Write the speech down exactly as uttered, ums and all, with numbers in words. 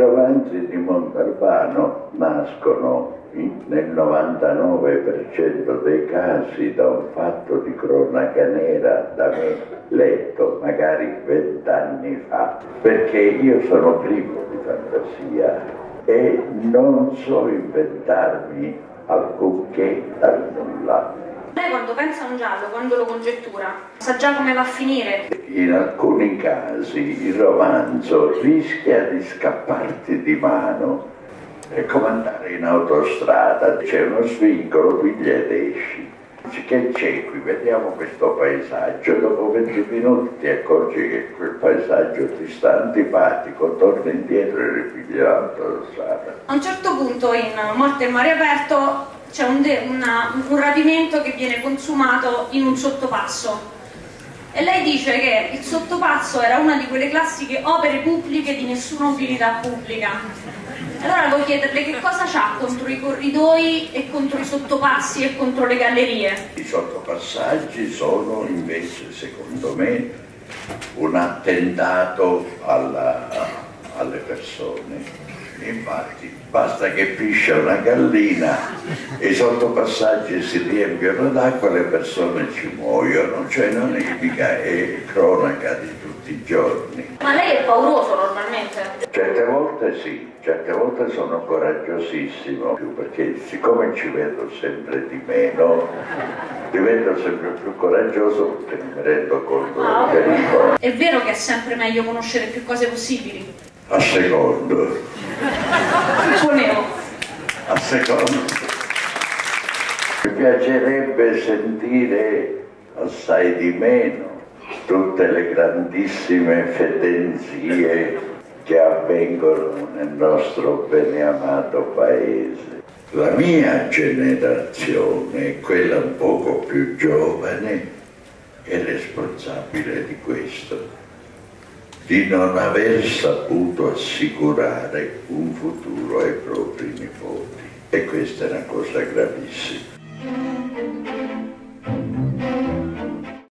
romanzi di Montalbano nascono nel novantanove per cento dei casi da un fatto di cronaca nera da me letto magari vent'anni fa, perché io sono privo di fantasia e non so inventarmi alcunché dal nulla. Lei quando pensa a un giallo, quando lo congettura, sa già come va a finire? In alcuni casi il romanzo rischia di scapparti di mano. È come andare in autostrada, c'è uno svincolo, piglia ed esci. Che c'è qui? Vediamo questo paesaggio. Dopo venti minuti ti accorgi che quel paesaggio ti sta antipatico, torni indietro e ripigli l'autostrada. A un certo punto in Morte in mare aperto c'è un, un rapimento che viene consumato in un sottopasso. E lei dice che il sottopasso era una di quelle classiche opere pubbliche di nessuna utilità pubblica. Allora voglio chiederle che cosa c'ha contro i corridoi e contro i sottopassi e contro le gallerie? I sottopassaggi sono invece, secondo me, un attentato alla, alle persone. Infatti basta che piscia una gallina e i sottopassaggi si riempiono d'acqua e le persone ci muoiono, cioè non è mica, è cronaca di tutti i giorni. Ma lei è pauroso normalmente? Certe volte sì, certe volte sono coraggiosissimo, perché siccome ci vedo sempre di meno, divento sempre più coraggioso perché mi rendo conto del pericolo. È vero che è sempre meglio conoscere più cose possibili? A secondo. Supponevo. A secondo. Mi piacerebbe sentire assai di meno tutte le grandissime fedenzie che avvengono nel nostro beneamato paese. La mia generazione, quella un poco più giovane, è responsabile di questo, di non aver saputo assicurare un futuro ai propri nipoti. E questa è una cosa gravissima.